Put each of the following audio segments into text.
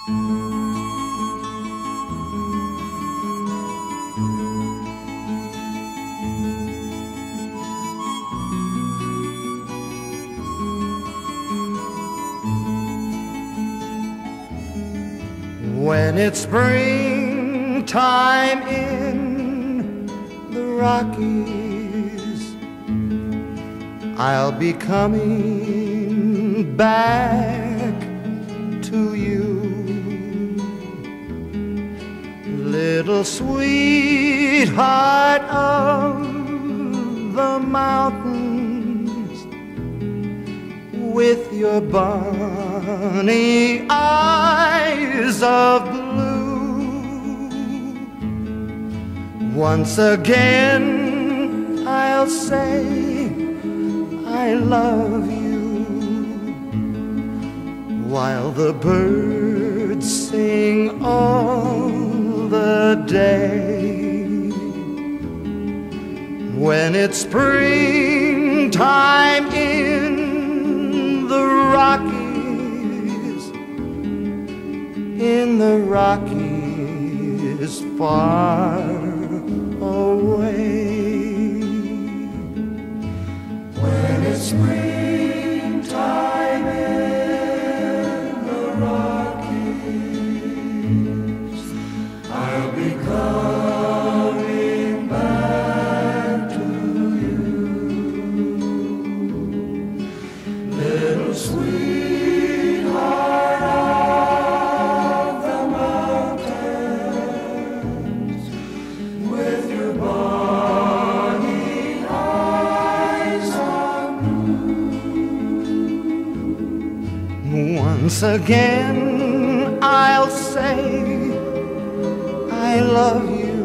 When it's springtime in the Rockies, I'll be coming back to you. Little sweetheart of the mountains, with your bonny eyes of blue. Once again I'll say I love you, while the birds sing all the day. When it's springtime in the Rockies, in the Rockies far away. When it's springtime in the Rockies, I'll be coming back to you. Little sweetheart of the mountains, with your bonny eyes of blue. Once again I'll say I love you,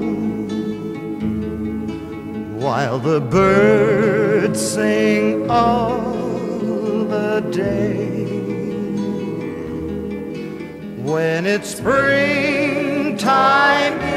while the birds sing all the day. When it's springtime